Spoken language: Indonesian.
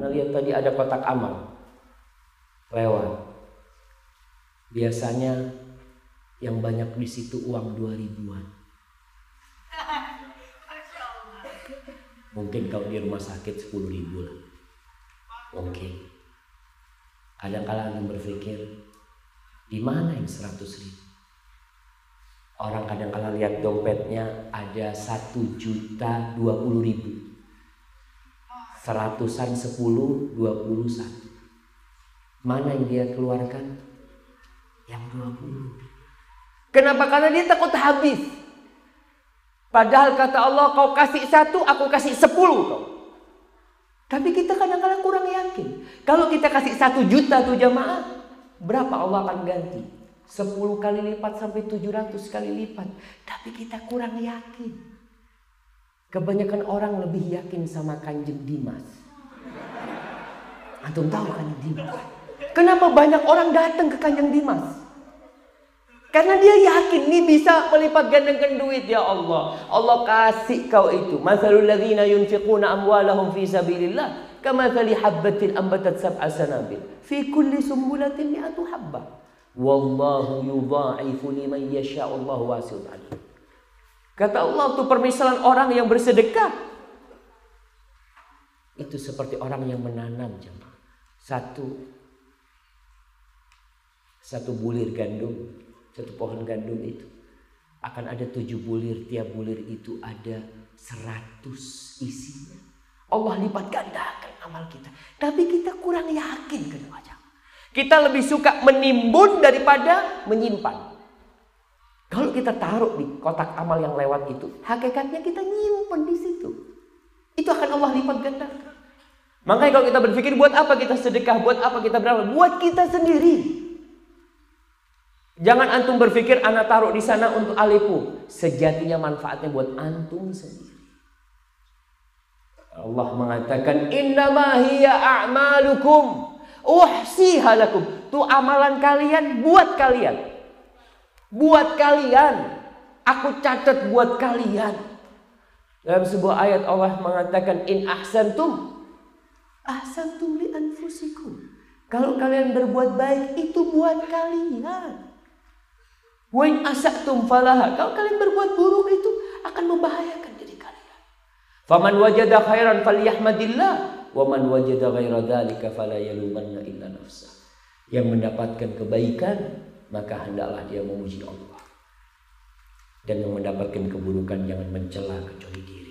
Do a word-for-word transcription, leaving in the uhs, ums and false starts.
Karena lihat tadi ada kotak amal lewat. Biasanya yang banyak di situ uang dua ribuan. Mungkin kalau di rumah sakit sepuluh ribu lah. Mungkin. Kadang-kadang yang berpikir, di mana yang seratus ribu? Orang kadang-kadang lihat dompetnya ada satu juta dua puluh ribu. Seratusan sepuluh, dua puluh satu. Mana yang dia keluarkan? Yang dua puluh. Kenapa? Karena dia takut habis. Padahal kata Allah, kau kasih satu, aku kasih sepuluh kau. Tapi kita kadang-kadang kurang yakin. Kalau kita kasih satu juta tuh jamaah, berapa Allah akan ganti? Sepuluh kali lipat sampai tujuh ratus kali lipat. Tapi kita kurang yakin. Kebanyakan orang lebih yakin sama Kanjeng Dimas. Antum tahu Kanjeng Dimas? Kenapa banyak orang datang ke Kanjeng Dimas? Karena dia yakin nih bisa melipat gandakan duit, ya Allah. Allah kasih kau itu. Mathalul ladzina yunfiquna amwalahum fi sabilillah kamathali habbatin ambatat sab'a sanabil fi kulli sumbulatin mi'atu habbah. Wallahu yudha'ifu liman yasha'u, Allahu wasi'un alim. Kata Allah, itu permisalan orang yang bersedekah itu seperti orang yang menanam, jemaah. Satu satu bulir gandum, satu pohon gandum itu akan ada tujuh bulir. Tiap bulir itu ada seratus isinya. Allah lipat gandakan amal kita. Tapi kita kurang yakin kan wajah. Kita lebih suka menimbun daripada menyimpan. Kalau kita taruh di kotak amal yang lewat itu, hakikatnya kita nyimpan di situ. Itu akan Allah lipat gandakan. Makanya kalau kita berpikir buat apa kita sedekah, buat apa kita beramal, buat kita sendiri. Jangan antum berpikir anak taruh di sana untuk alipu. Sejatinya manfaatnya buat antum sendiri. Allah mengatakan innama hiya a'malukum uhsiha lakum. Itu amalan kalian buat kalian. Buat kalian. Aku catat buat kalian. Dalam sebuah ayat Allah mengatakan in ahsantum ahsantum li anfusikum. Kalau kalian berbuat baik itu buat kalian. Wa in asatum falaha. Kalau kalian berbuat buruk itu akan membahayakan diri kalian. Faman wajada khairan falyahmadillah wa man wajada ghaira dzalika fala yalumanna illa nafsah. Yang mendapatkan kebaikan maka hendaklah dia memuji Allah. Dan yang mendapatkan keburukan jangan mencela kecuali dia.